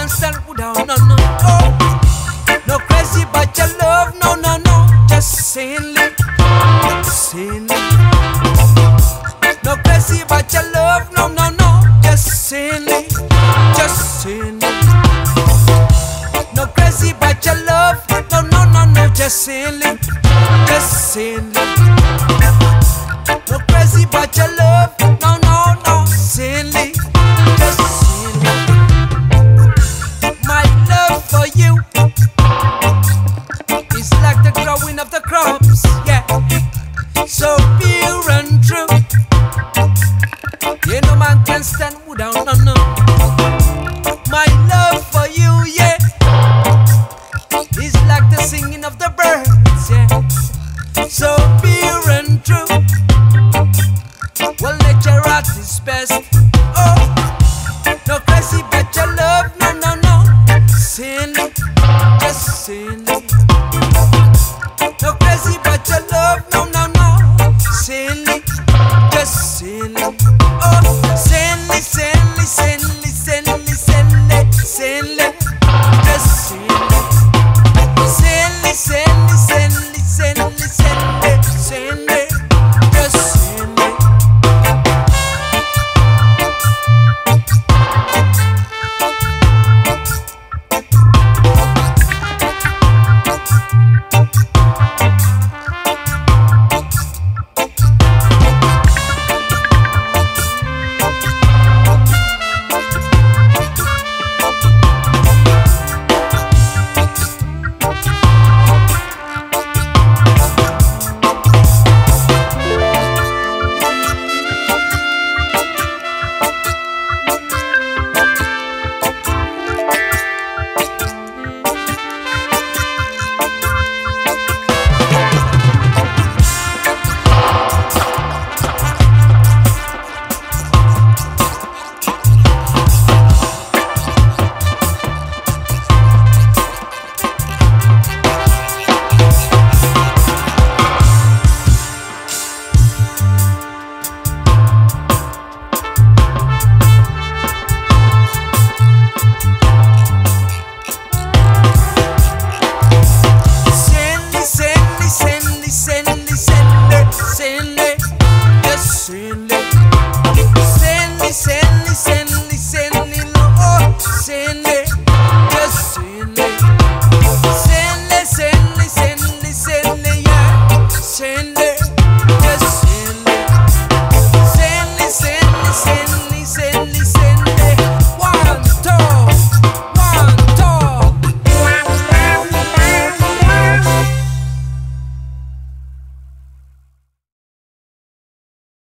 stand put down, no, no, oh. No crazy about your love, no, no, no. Just saying, saying. No crazy about your love, no, no, no. Just saying, just saying. No crazy about your love, no, no, no, no. Just saying, just saying. No crazy about your love.